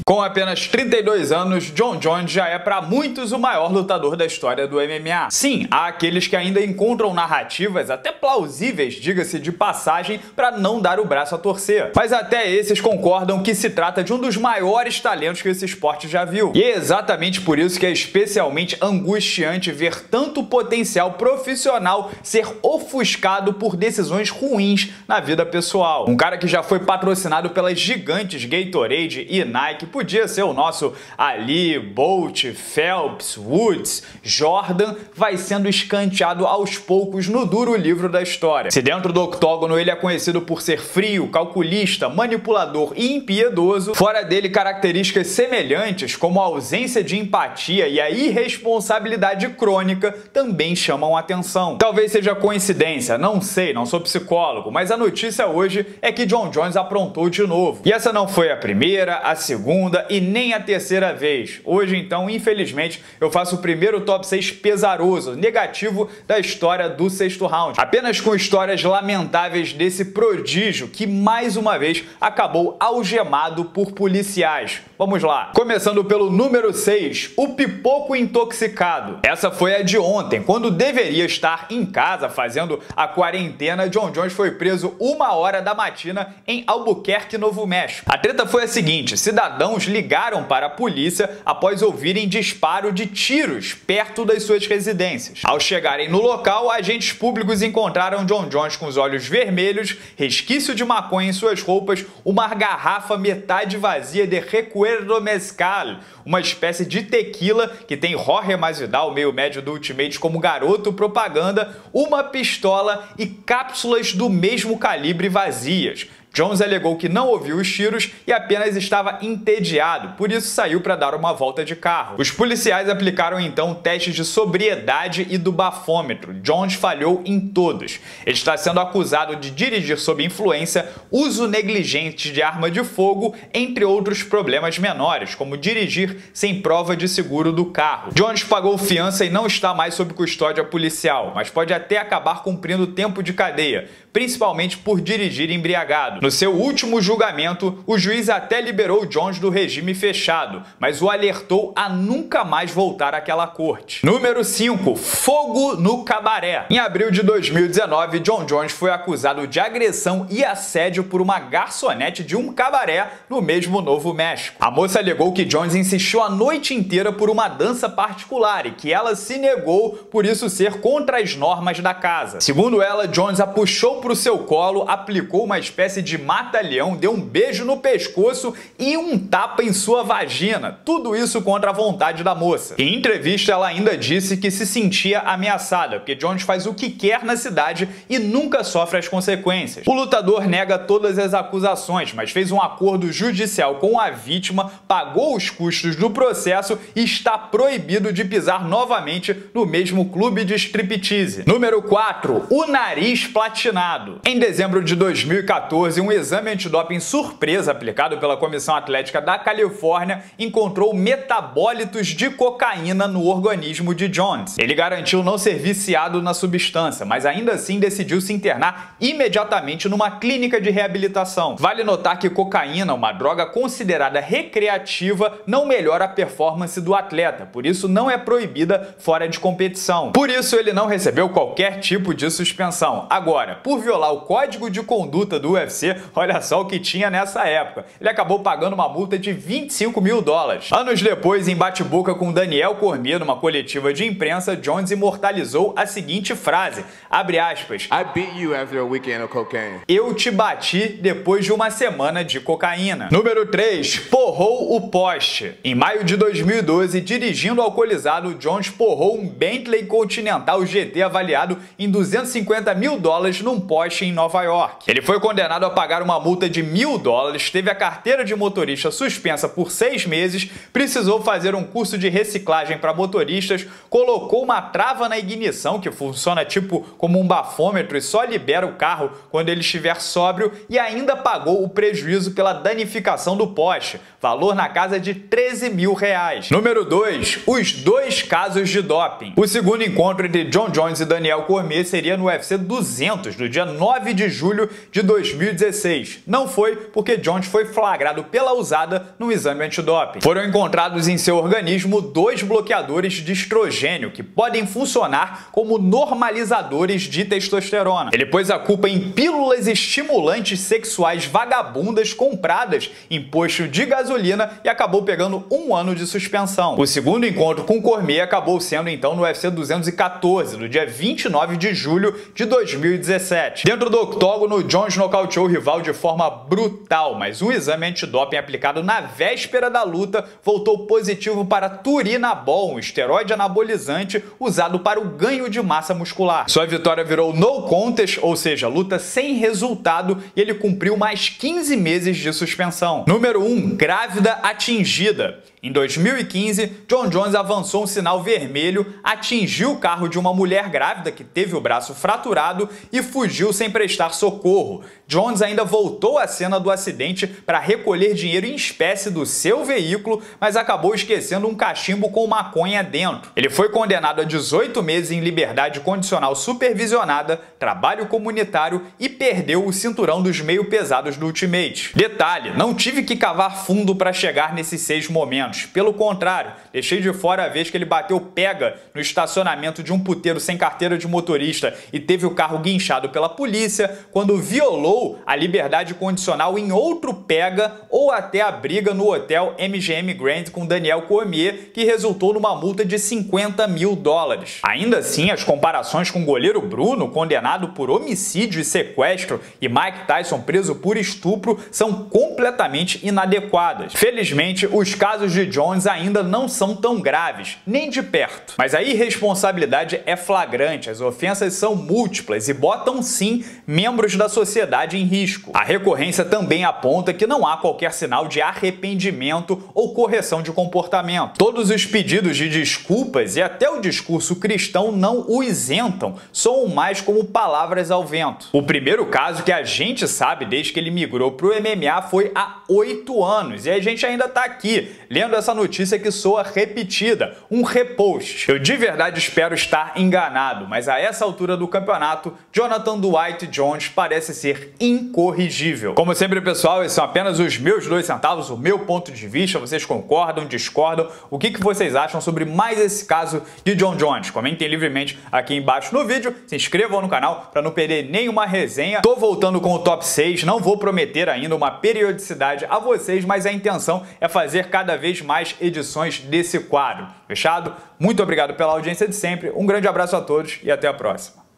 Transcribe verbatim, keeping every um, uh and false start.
Com apenas trinta e dois anos, Jon Jones já é para muitos o maior lutador da história do M M A. Sim, há aqueles que ainda encontram narrativas até plausíveis, diga-se de passagem, para não dar o braço a torcer. Mas até esses concordam que se trata de um dos maiores talentos que esse esporte já viu. E é exatamente por isso que é especialmente angustiante ver tanto potencial profissional ser ofuscado por decisões ruins na vida pessoal. Um cara que já foi patrocinado pelas gigantes Gatorade e Nike podia ser o nosso Ali, Bolt, Phelps, Woods, Jordan, vai sendo escanteado aos poucos no duro livro da história. Se dentro do octógono ele é conhecido por ser frio, calculista, manipulador e impiedoso, fora dele características semelhantes como a ausência de empatia e a irresponsabilidade crônica também chamam atenção. Talvez seja coincidência, não sei, não sou psicólogo, mas a notícia hoje é que Jon Jones aprontou de novo. E essa não foi a primeira, a segunda e nem a terceira vez. Hoje, então, infelizmente, eu faço o primeiro top seis pesaroso, negativo da história do sexto round. Apenas com histórias lamentáveis desse prodígio que, mais uma vez, acabou algemado por policiais. Vamos lá. Começando pelo número seis, o pipoco intoxicado. Essa foi a de ontem, quando deveria estar em casa fazendo a quarentena. Jon Jones foi preso uma hora da matina em Albuquerque, Novo México. A treta foi a seguinte: cidadãos ligaram para a polícia após ouvirem disparo de tiros perto das suas residências. Ao chegarem no local, agentes públicos encontraram Jon Jones com os olhos vermelhos, resquício de maconha em suas roupas, uma garrafa metade vazia de Recuerdo Mezcal, uma espécie de tequila que tem Jorge Masvidal, meio médio do Ultimate, como garoto propaganda, uma pistola e cápsulas do mesmo calibre vazias. Jones alegou que não ouviu os tiros e apenas estava entediado, por isso saiu para dar uma volta de carro. Os policiais aplicaram então testes de sobriedade e do bafômetro. Jones falhou em todos. Ele está sendo acusado de dirigir sob influência, uso negligente de arma de fogo, entre outros problemas menores, como dirigir sem prova de seguro do carro. Jones pagou fiança e não está mais sob custódia policial, mas pode até acabar cumprindo tempo de cadeia, principalmente por dirigir embriagado. No seu último julgamento, o juiz até liberou Jones do regime fechado, mas o alertou a nunca mais voltar àquela corte. Número cinco. Fogo no cabaré. Em abril de dois mil e dezenove, Jon Jones foi acusado de agressão e assédio por uma garçonete de um cabaré no mesmo Novo México. A moça alegou que Jones insistiu a noite inteira por uma dança particular e que ela se negou, por isso ser contra as normas da casa. Segundo ela, Jones a puxou para o seu colo, aplicou uma espécie de mata-leão, deu um beijo no pescoço e um tapa em sua vagina. Tudo isso contra a vontade da moça. Em entrevista, ela ainda disse que se sentia ameaçada, porque Jones faz o que quer na cidade e nunca sofre as consequências. O lutador nega todas as acusações, mas fez um acordo judicial com a vítima, pagou os custos do processo e está proibido de pisar novamente no mesmo clube de striptease. Número quatro. O nariz platinado. Em dezembro de dois mil e quatorze, um exame antidoping surpresa aplicado pela Comissão Atlética da Califórnia encontrou metabólitos de cocaína no organismo de Jones. Ele garantiu não ser viciado na substância, mas ainda assim decidiu se internar imediatamente numa clínica de reabilitação. Vale notar que cocaína, uma droga considerada recreativa, não melhora a performance do atleta, por isso não é proibida fora de competição. Por isso ele não recebeu qualquer tipo de suspensão. Agora, por violar o código de conduta do U F C, olha só o que tinha nessa época. Ele acabou pagando uma multa de vinte e cinco mil dólares. Anos depois, em bate-boca com Daniel Cormier, numa coletiva de imprensa, Jones imortalizou a seguinte frase, abre aspas, I beat you after a weekend of cocaine. Eu te bati depois de uma semana de cocaína. Número três. Porrou o poste. Em maio de dois mil e doze, dirigindo alcoolizado, Jones porrou um Bentley Continental G T avaliado em duzentos e cinquenta mil dólares num poste em Nova York. Ele foi condenado a pagar uma multa de mil dólares, teve a carteira de motorista suspensa por seis meses, precisou fazer um curso de reciclagem para motoristas, colocou uma trava na ignição que funciona tipo como um bafômetro e só libera o carro quando ele estiver sóbrio e ainda pagou o prejuízo pela danificação do poste, valor na casa de treze mil reais. Número dois. Os dois casos de doping. O segundo encontro entre Jon Jones e Daniel Cormier seria no U F C duzentos, no dia dia nove de julho de dois mil e dezesseis. Não foi porque Jones foi flagrado pela usada no exame antidoping. Foram encontrados em seu organismo dois bloqueadores de estrogênio que podem funcionar como normalizadores de testosterona. Ele pôs a culpa em pílulas estimulantes sexuais vagabundas compradas em posto de gasolina e acabou pegando um ano de suspensão. O segundo encontro com Cormier acabou sendo então no U F C duzentos e quatorze, no dia vinte e nove de julho de dois mil e dezessete. Dentro do octógono, Jones nocauteou o rival de forma brutal, mas um exame antidoping aplicado na véspera da luta voltou positivo para turinabol, um esteroide anabolizante usado para o ganho de massa muscular. Sua vitória virou no contest, ou seja, luta sem resultado, e ele cumpriu mais quinze meses de suspensão. Número um, grávida atingida. Em dois mil e quinze, Jon Jones avançou um sinal vermelho, atingiu o carro de uma mulher grávida que teve o braço fraturado e fugiu sem prestar socorro. Jones ainda voltou à cena do acidente para recolher dinheiro em espécie do seu veículo, mas acabou esquecendo um cachimbo com maconha dentro. Ele foi condenado a dezoito meses em liberdade condicional supervisionada, trabalho comunitário e perdeu o cinturão dos meio pesados do Ultimate. Detalhe, não tive que cavar fundo para chegar nesses seis momentos. Pelo contrário, deixei de fora a vez que ele bateu pega no estacionamento de um puteiro sem carteira de motorista e teve o carro guinchado pela polícia, quando violou a liberdade condicional em outro pega, ou até a briga no hotel M G M Grand com Daniel Cormier, que resultou numa multa de cinquenta mil dólares. Ainda assim, as comparações com o goleiro Bruno, condenado por homicídio e sequestro, e Mike Tyson, preso por estupro, são completamente inadequadas. Felizmente, os casos de Jones ainda não são tão graves, nem de perto. Mas a irresponsabilidade é flagrante, as ofensas são múltiplas e botam sim membros da sociedade em risco. A recorrência também aponta que não há qualquer sinal de arrependimento ou correção de comportamento. Todos os pedidos de desculpas e até o discurso cristão não o isentam, soam mais como palavras ao vento. O primeiro caso que a gente sabe desde que ele migrou para o M M A foi há oito anos, e a gente ainda está aqui lendo essa notícia que soa repetida, um repost. Eu de verdade espero estar enganado, mas a essa altura do campeonato, Jonathan Dwight Jones parece ser incorrigível. Como sempre, pessoal, esses são apenas os meus dois centavos, o meu ponto de vista. Vocês concordam, discordam? O que, que vocês acham sobre mais esse caso de Jon Jones? Comentem livremente aqui embaixo no vídeo, se inscrevam no canal para não perder nenhuma resenha. Tô voltando com o top seis, não vou prometer ainda uma periodicidade a vocês, mas a intenção é fazer cada vez mais edições desse quadro. Fechado? Muito obrigado pela audiência de sempre, um grande abraço a todos e até a próxima.